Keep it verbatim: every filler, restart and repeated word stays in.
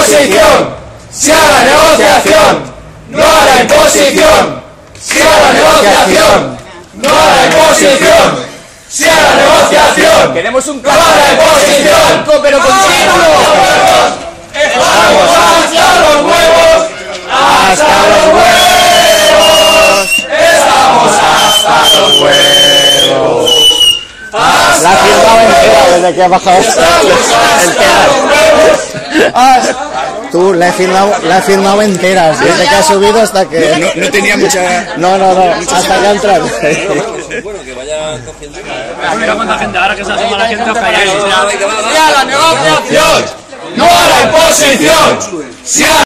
imposición, sí a la negociación, no a la imposición, sí a la negociación, no a la imposición, sí a la negociación. Queremos un cambio de imposición, pero continuo. Estamos hasta los huevos, hasta los huevos, estamos hasta los huevos. La ha firmado entera desde que ha bajado el Tú, la he firmado, la he firmado entera, desde que ha subido hasta que... No, no tenía mucha... No, no, no, hasta que ha entrado. Bueno, que vaya cogiendo... Mira cuánta gente, ahora que se asoma la gente hasta allá. ¡Sí a la negociación! ¡No a la imposición! ¡Sí a